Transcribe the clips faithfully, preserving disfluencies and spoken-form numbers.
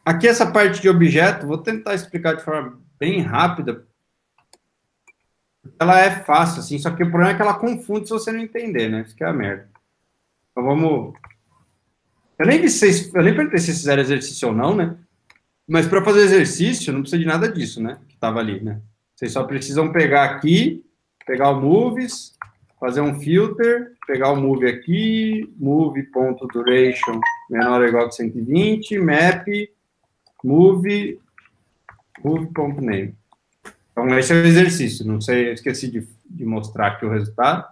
Aqui essa parte de objeto, vou tentar explicar de forma bem rápida. Ela é fácil, assim, só que o problema é que ela confunde se você não entender, né? Isso que é a merda. Então vamos... Eu nem, vi se vocês, eu nem perguntei se vocês fizeram exercício ou não, né? Mas para fazer exercício, não precisa de nada disso, né? Que estava ali, né? Vocês só precisam pegar aqui, pegar o movies, fazer um filter, pegar o move aqui, move.duration menor ou igual que cento e vinte, map, move, move.name. Então, esse é o exercício. Não sei, eu esqueci de, de mostrar aqui o resultado.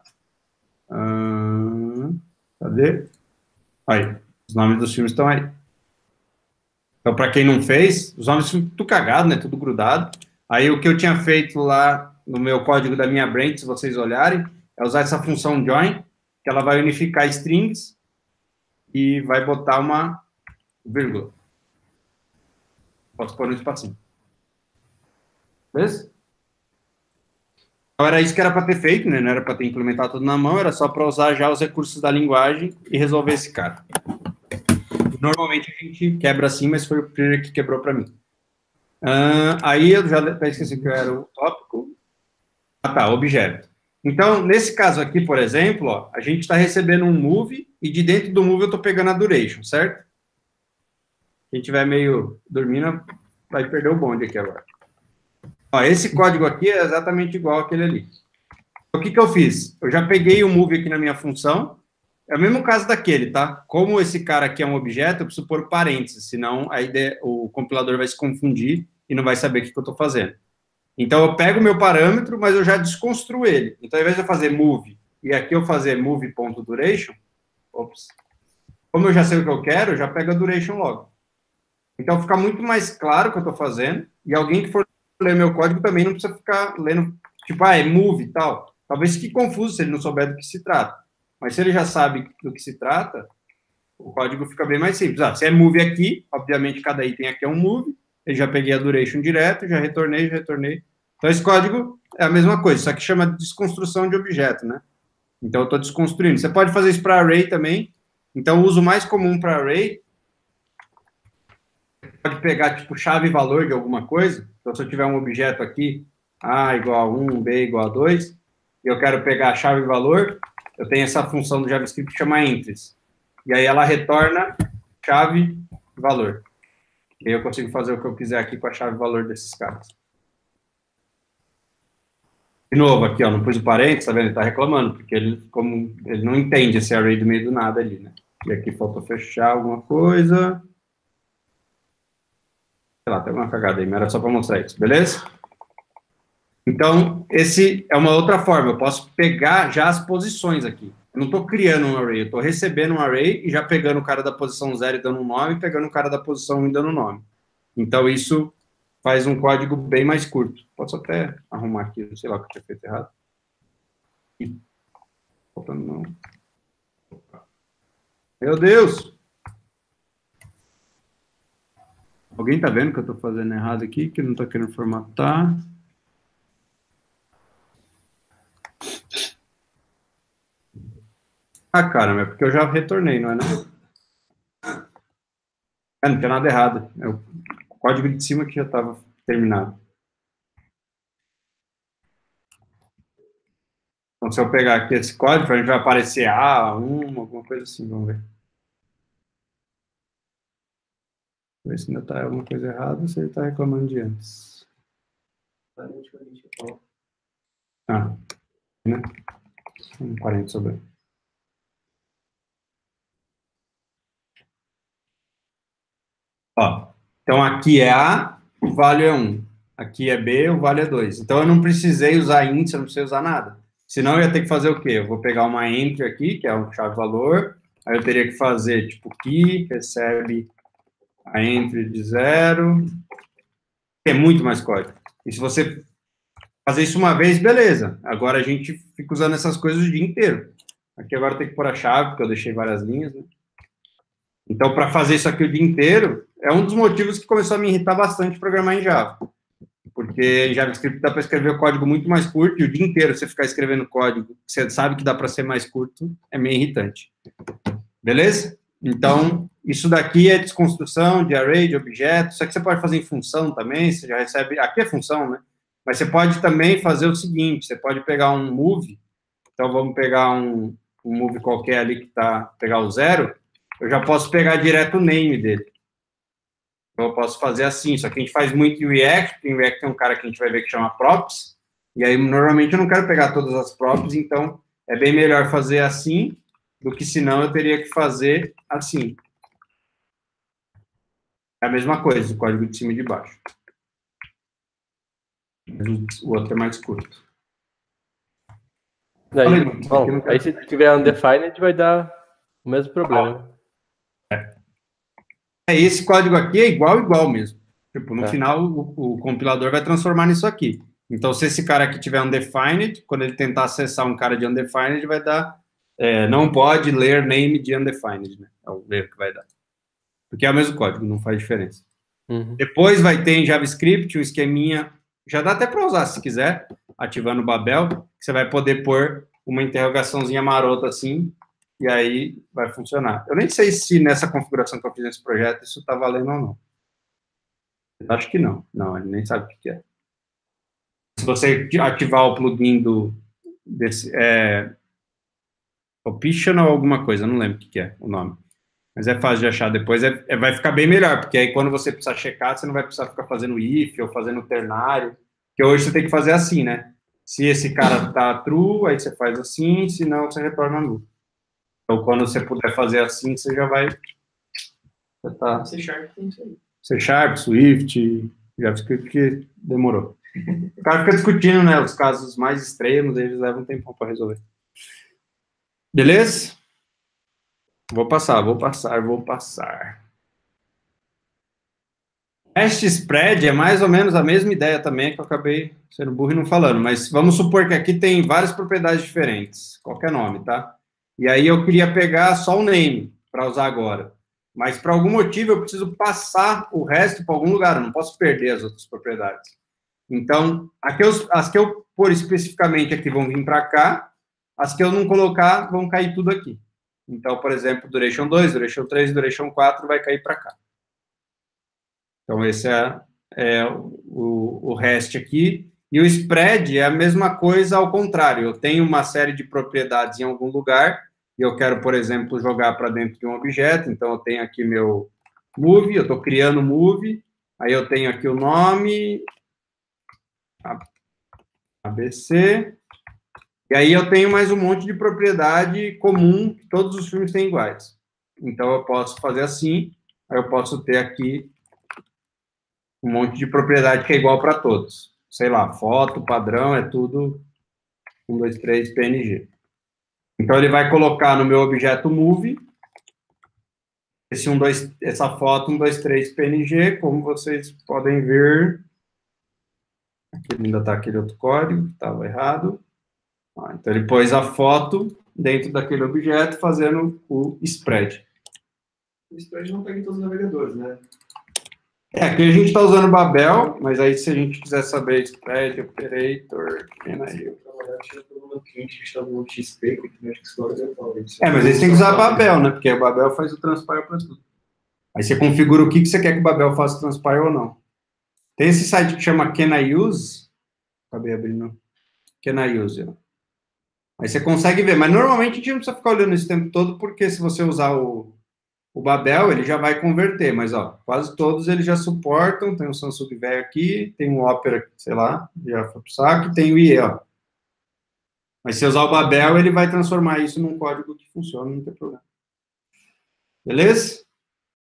Hum, cadê? Aí, os nomes dos filmes estão aí. Então, para quem não fez, os nomes são tudo cagado, né? Tudo grudado. Aí, o que eu tinha feito lá no meu código da minha branch, se vocês olharem, é usar essa função join, que ela vai unificar strings e vai botar uma vírgula. Posso pôr um espacinho. Beleza? Então, era isso que era para ter feito, né? Não era para ter implementado tudo na mão, era só para usar já os recursos da linguagem e resolver esse cara. Normalmente a gente quebra assim, mas foi o primeiro que quebrou para mim. Uh, aí eu já até esqueci que era o tópico. Ah, tá, objeto. Então, nesse caso aqui, por exemplo, ó, a gente está recebendo um move e de dentro do move eu estou pegando a duration, certo? Quem estiver meio dormindo vai perder o bonde aqui agora. Ó, esse código aqui é exatamente igual àquele ali. O que que eu fiz? Eu já peguei o move aqui na minha função. É o mesmo caso daquele, tá? Como esse cara aqui é um objeto, eu preciso pôr parênteses, senão a ideia, o compilador vai se confundir e não vai saber o que, que eu estou fazendo. Então, eu pego o meu parâmetro, mas eu já desconstruo ele. Então, ao invés de eu fazer move, e aqui eu fazer move.duration, ops, como eu já sei o que eu quero, eu já pego a duration logo. Então, fica muito mais claro o que eu estou fazendo, e alguém que for ler meu código também não precisa ficar lendo, tipo, ah, é move e tal. Talvez fique confuso se ele não souber do que se trata. Mas se ele já sabe do que se trata, o código fica bem mais simples. Ah, se é move aqui, obviamente cada item aqui é um move, eu já peguei a duration direto, já retornei, já retornei. Então, esse código é a mesma coisa, só que chama de desconstrução de objeto, né? Então, eu estou desconstruindo. Você pode fazer isso para array também. Então, o uso mais comum para array pode pegar, tipo, chave e valor de alguma coisa. Então, se eu tiver um objeto aqui, A igual a um, B igual a dois, e eu quero pegar a chave e valor, eu tenho essa função do JavaScript que chama entries. E aí ela retorna chave e valor. E aí eu consigo fazer o que eu quiser aqui com a chave e valor desses caras. De novo, aqui, ó, não pus o parênteses, tá vendo? Ele tá reclamando, porque ele, como, ele não entende esse array do meio do nada ali, né? E aqui faltou fechar alguma coisa. Sei lá, tem uma cagada aí, mas era só para mostrar isso, beleza? Então, esse é uma outra forma. Eu posso pegar já as posições aqui. Eu não estou criando um array, eu estou recebendo um array e já pegando o cara da posição zero e dando um nome, e pegando o cara da posição um e dando um nome. Então, isso faz um código bem mais curto. Posso até arrumar aqui, não sei lá o que eu tinha feito errado. Meu Deus! Alguém está vendo que eu estou fazendo errado aqui, que eu não estou querendo formatar? Ah, caramba, é porque eu já retornei, não é não? É, não tinha nada errado. É o código de cima que já estava terminado. Então, se eu pegar aqui esse código, a gente vai aparecer A um, alguma coisa assim, vamos ver. Ver se ainda está alguma coisa errada ou se ele está reclamando de antes. Ah, né? Um parênteses sobre. Ó, então aqui é A, o value é um. Aqui é B, o value é dois. Então eu não precisei usar int, eu não precisei usar nada. Senão eu ia ter que fazer o quê? Eu vou pegar uma entry aqui, que é o chave-valor, aí eu teria que fazer, tipo, key, recebe a entry de zero. É muito mais código. E se você fazer isso uma vez, beleza. Agora a gente fica usando essas coisas o dia inteiro. Aqui agora tem que pôr a chave, porque eu deixei várias linhas, né? Então, para fazer isso aqui o dia inteiro, é um dos motivos que começou a me irritar bastante programar em Java. Porque em JavaScript dá para escrever o código muito mais curto, e o dia inteiro você ficar escrevendo código, você sabe que dá para ser mais curto, é meio irritante. Beleza? Então, isso daqui é desconstrução de array, de objetos, isso aqui você pode fazer em função também, você já recebe, aqui é função, né? Mas você pode também fazer o seguinte, você pode pegar um move, então vamos pegar um, um move qualquer ali que tá, pegar o zero, eu já posso pegar direto o name dele. Então eu posso fazer assim, só que a gente faz muito em React, porque em React tem um cara que a gente vai ver que chama props, e aí normalmente eu não quero pegar todas as props, então é bem melhor fazer assim, do que senão eu teria que fazer assim. É a mesma coisa, o código de cima e de baixo. O outro é mais curto. Daí, bom, aí se tiver undefined, vai dar o mesmo problema. É, esse código aqui é igual, igual mesmo. Tipo, no tá. final, o, o compilador vai transformar nisso aqui. Então, se esse cara aqui tiver undefined, quando ele tentar acessar um cara de undefined, vai dar... É, não pode ler name de undefined, né? É o erro que vai dar. Porque é o mesmo código, não faz diferença. Uhum. Depois vai ter em JavaScript um esqueminha, já dá até para usar se quiser, ativando o Babel, que você vai poder pôr uma interrogaçãozinha marota assim, e aí vai funcionar. Eu nem sei se nessa configuração que eu fiz nesse projeto isso está valendo ou não. Eu acho que não. Não, ele nem sabe o que é. Se você ativar o plugin do desse, é, optional alguma coisa, não lembro o que é o nome. Mas é fácil de achar depois, é, é, vai ficar bem melhor, porque aí quando você precisar checar, você não vai precisar ficar fazendo if ou fazendo ternário, que hoje você tem que fazer assim, né? Se esse cara tá true, aí você faz assim, se não, você retorna null. Então, quando você puder fazer assim, você já vai... Já tá... C Sharp tem isso aí. C Sharp, Swift, JavaScript, que demorou. O cara fica discutindo, né? Os casos mais extremos, eles levam um tempo para resolver. Beleza? Vou passar, vou passar, vou passar. Hash spread é mais ou menos a mesma ideia também, que eu acabei sendo burro e não falando, mas vamos supor que aqui tem várias propriedades diferentes, qualquer nome, tá? E aí eu queria pegar só o name para usar agora, mas por algum motivo eu preciso passar o resto para algum lugar, eu não posso perder as outras propriedades. Então, aqui eu, as que eu pôr especificamente aqui vão vir para cá, as que eu não colocar vão cair tudo aqui. Então, por exemplo, duration dois, duration três, duration quatro vai cair para cá. Então, esse é, é o, o REST aqui. E o spread é a mesma coisa ao contrário. Eu tenho uma série de propriedades em algum lugar e eu quero, por exemplo, jogar para dentro de um objeto. Então, eu tenho aqui meu move, eu estou criando move. Aí eu tenho aqui o nome, A B C. E aí eu tenho mais um monte de propriedade comum, que todos os filmes têm iguais. Então, eu posso fazer assim, aí eu posso ter aqui um monte de propriedade que é igual para todos. Sei lá, foto, padrão, é tudo um, dois, três, P N G. Então, ele vai colocar no meu objeto move esse um, dois, essa foto um, dois, três, P N G, como vocês podem ver. Aqui ainda está aquele outro código, que estava errado. Ah, então, ele pôs a foto dentro daquele objeto, fazendo o spread. O spread não pega em todos os navegadores, né? É, aqui a gente está usando Babel, mas aí se a gente quiser saber spread, operator, aí. É, mas aí você tem que usar Babel, né? Porque o Babel faz o transpile para tudo. Aí você configura o que, que você quer que o Babel faça o transpile ou não. Tem esse site que chama Can I Use? Acabei abrindo. Can I Use? Ó. Aí você consegue ver, mas normalmente a gente não precisa ficar olhando esse tempo todo, porque se você usar o, o Babel, ele já vai converter, mas ó, quase todos eles já suportam, tem o Samsung velho aqui, tem o Opera, sei lá, já foi pro saco, tem o I E, ó. Mas se usar o Babel, ele vai transformar isso num código que funciona, não tem problema. Beleza?